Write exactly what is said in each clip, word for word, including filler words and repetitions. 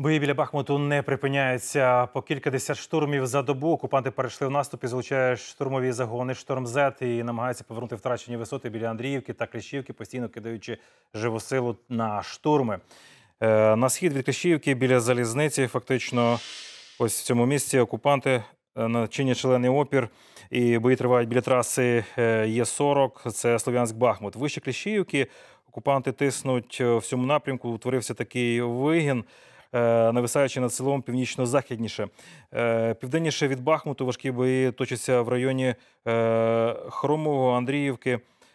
Бої біля Бахмуту не припиняються. По кількадесят штурмів за добу окупанти перейшли в наступ і залучають штурмові загони «Штормзет» і намагаються повернути втрачені висоти біля Андріївки та Кліщівки, постійно кидаючи живу силу на штурми. Е, на схід від Кліщівки, біля залізниці, фактично ось в цьому місці окупанти е, чинять шалений опір. І бої тривають біля траси Е сорок, це Слов'янськ-Бахмут. Вище Кліщівки окупанти тиснуть в цьому напрямку, утворився такий вигін, нависаючи над селом північно-західніше. Південніше від Бахмуту важкі бої точаться в районі Хромового, Андріївки,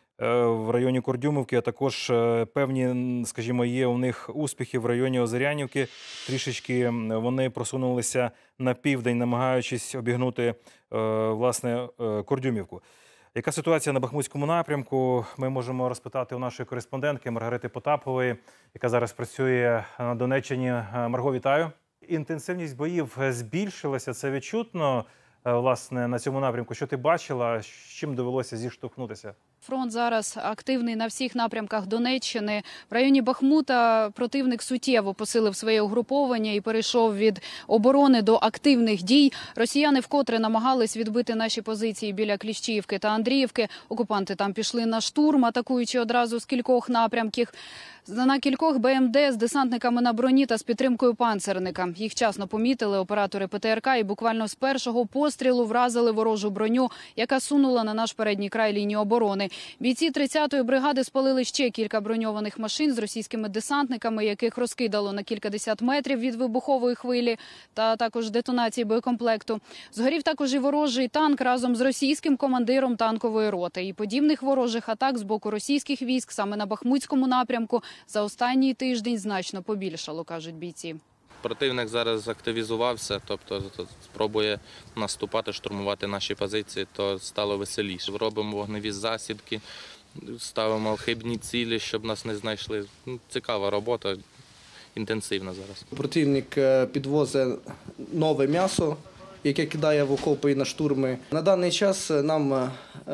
в районі Курдюмівки, а також певні, скажімо, є у них успіхи в районі Озерянівки. Трішечки вони просунулися на південь, намагаючись обігнути, власне, Курдюмівку. Яка ситуація на Бахмутському напрямку, ми можемо розпитати у нашої кореспондентки Маргарити Потапової, яка зараз працює на Донеччині. Марго, вітаю. Інтенсивність боїв збільшилася, це відчутно, власне, на цьому напрямку. Що ти бачила, з чим довелося зіштовхнутися? Фронт зараз активний на всіх напрямках Донеччини. В районі Бахмута противник суттєво посилив своє угруповання і перейшов від оборони до активних дій. Росіяни вкотре намагались відбити наші позиції біля Кліщівки та Андріївки. Окупанти там пішли на штурм, атакуючи одразу з кількох напрямків. На кількох Б М Д з десантниками на броні та з підтримкою панцерника. Їх вчасно помітили оператори П Т Р К і буквально з першого пострілу вразили ворожу броню, яка сунула на наш передній край лінії оборони. Бійці тридцятої бригади спалили ще кілька броньованих машин з російськими десантниками, яких розкидало на кількадесят метрів від вибухової хвилі та також детонації боєкомплекту. Згорів також і ворожий танк разом з російським командиром танкової роти. І подібних ворожих атак з боку російських військ саме на Бахмутському напрямку за останній тиждень значно побільшало, кажуть бійці. Противник зараз активізувався, тобто спробує наступати, штурмувати наші позиції, то стало веселіше. Робимо вогневі засідки, ставимо хибні цілі, щоб нас не знайшли. Цікава робота, інтенсивна зараз. Противник підвозить нове м'ясо, яке кидає в окопи і на штурми. На даний час нам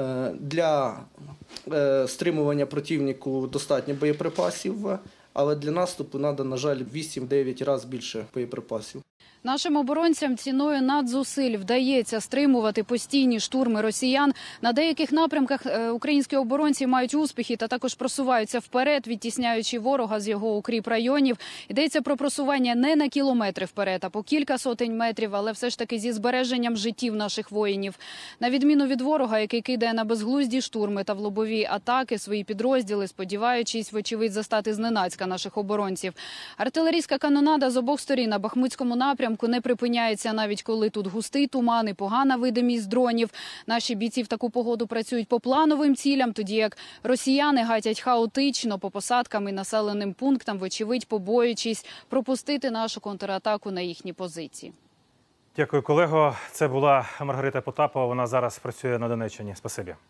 для стримування противнику достатньо боєприпасів, але для наступу треба, на жаль, вісім-дев'ять разів більше боєприпасів. Нашим оборонцям ціною надзусиль вдається стримувати постійні штурми росіян. На деяких напрямках українські оборонці мають успіхи та також просуваються вперед, відтісняючи ворога з його укріп районів. Йдеться про просування не на кілометри вперед, а по кілька сотень метрів, але все ж таки зі збереженням життів наших воїнів. На відміну від ворога, який кидає на безглузді штурми та в лобові атаки свої підрозділи, сподіваючись, вочевидь, застати зненацька наших оборонців. Артилерійська канонада з обох сторін на Бахмутському напрямку не припиняється, навіть коли тут густий туман і погана видимість дронів. Наші бійці в таку погоду працюють по плановим цілям, тоді як росіяни гатять хаотично по посадкам і населеним пунктам, вочевидь побоюючись пропустити нашу контратаку на їхні позиції. Дякую, колего. Це була Маргарита Потапова, вона зараз працює на Донеччині. Спасибі.